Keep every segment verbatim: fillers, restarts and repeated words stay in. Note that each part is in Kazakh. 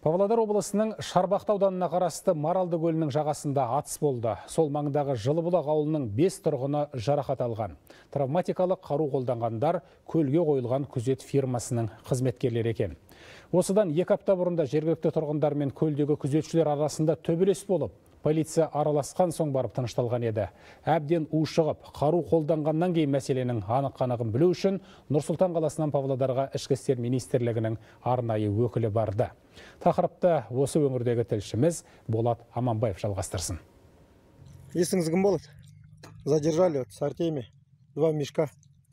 Павлодар облысының Шарбақты ауданына қарасты Маралды көлінің жағасында атыс болды. Сол маңдағы Жылыбұлақ ауылының бес тұрғыны жарақат алған. Травматикалық қару қолданғандар көлге қойылған күзет фирмасының қызметкерлері екен. Осыдан екі апта бұрында жергілікті тұрғындар мен көлдегі күзетшілер арасында төбелес болып, полиция араласқан соң барып тынышталған еді. Әбден ушығып, қару қолданғаннан кейін мәселенің анық-қанығын білу үшін Нұр-Сұлтан қаласынан Павлодарға ішкі істер министрлігінің арнайы өкілі барды. Тақырыпты осы өңірдегі тілшіміз Болат Аманбаев жалғастырсын. Есіңіз кім болады? Задержали вот с Артемия два мешка.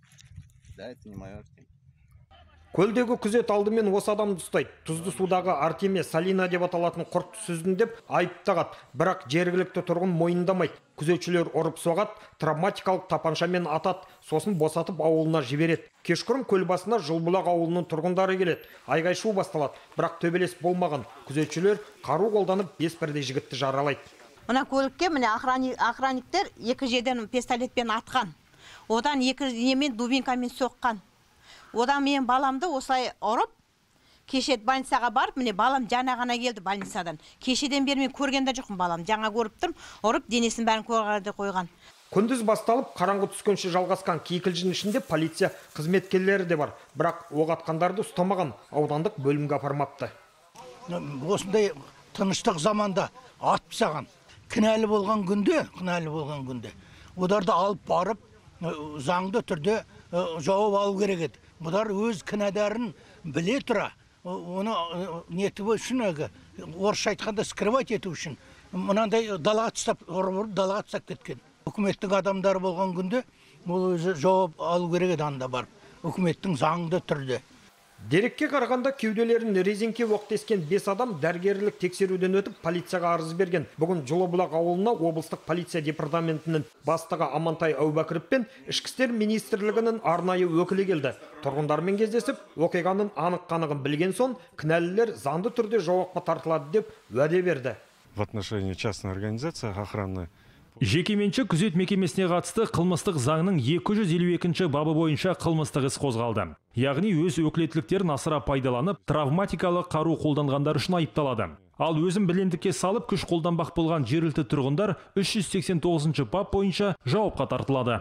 Да, это не мое Артемий. Көлдегі күзет алдымен осы адамды ұстайды. Тұзды судағы Артемия Салина деп аталатын құрт сүзін деп айып тағады. Бірақ жергілікті тұрғын мойындамайды. Күзетшілер ұрып соғады, травматикалық тапаншамен атады, сосын босатып ауылына жібереді. Кешқұрым көл басына Жылбұлақ ауылының тұрғындары келеді. Айғай-шу басталады, бірақ төбелес болмаған. Күзетшілер қару қолданып бес бірдей жігітті жаралайды. Мына көлікке міне охранниктер екі жерден пистолетпен атқан. Одан екі немен дубинкамен соққан. Одан мен баламды осылай ұрып, кеше больницаға барып, міне балам жаңа ғана келді больницадан. Кешеден бері мен көргенде жоқпын балам. Жаңа көріп тұрмын, ұрып денесін бәрін көргенде қойған. Күндіз басталып, қараңғы түскенше жалғасқан кикілжің ішінде полиция қызметкерлері де бар. Бірақ оқ атқандарды ұстамаған, аудандық бөлімге апармапты. Осындай тыныштық заманда атып саған. Кінәлі болған күнде, кінәлі болған күнде. Оларды алып барып, заңды түрде жауап алу керек еді. Бұдар өз кінәдарын біле тұра, оны нетіп үшін, орысша айтқанда скрывать ету үшін, мынандай далаға тастап, ұрып далаға тастап кеткен. Үкіметтің адамдары болған күнде, ол өзі жауап алу керек еді анда барып, үкіметтің заңды түрде. Дерекке қарағанда кеуделерін резеңке оқтескен бес адам дәрігерлік тексеруден өтіп полицияға арыз берген. Бүгін Жылыбұлақ ауылына облыстық полиция департаментінің бастығы Амантай Әубәкіров пен ішкі істер министрлігінің арнайы өкілі келді. Тұрғындармен кездесіп, оқиғаның анық-қанығын білген соң, кінәлілер заңды түрде жауапқа тартылады деп уәде берді. В отношении частной организации охранной Жекеменшік күзет мекемесіне қатысты қылмыстық заңның екі жүз елу екінші бабы бойынша қылмыстық іс қозғалды. Яғни өз өкілеттіктерін асыра пайдаланып, травматикалық қару қолданғандар үшін айыпталады. Ал өзін білендікке салып күш қолданбақ болған жергілікті тұрғындар үш жүз сексен тоғызыншы бап бойынша жауапқа тартылады.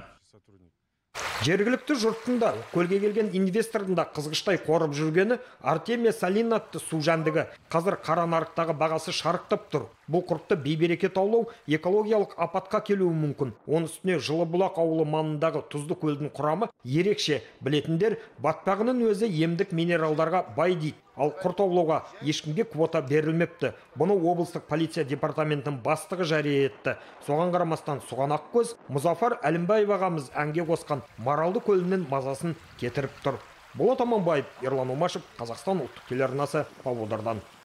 Жергілікті жұрттың да, көлге келген инвестордың да қызғыштай қорып жүргені Артемия Салина атты су жәндігі. Қазір қара нарықтағы бағасы шарықтап тұр. Бұл құртты бейберекет аулау экологиялық апатқа келуі мүмкін. Оның үстіне Жылыбұлақ ауылы маңындағы тұзды көлдің құрамы ерекше. Білетіндер, батпағының өзі емдік минералдарға бай дейді. Ал құрт аулауға ешкімге квота берілмепті. Бұны облыстық полиция департаментінің бастығы жария етті. Соған қарамастан Суған Ақкөз, Мұзафар Әлімбаев ағамыз әнге қосқан Маралды көлінің мазасын кетіріп тұр. Болат Аманбаев, Ерлан Омашев, Қазақстан ұлттық телеарнасы, Павлодардан.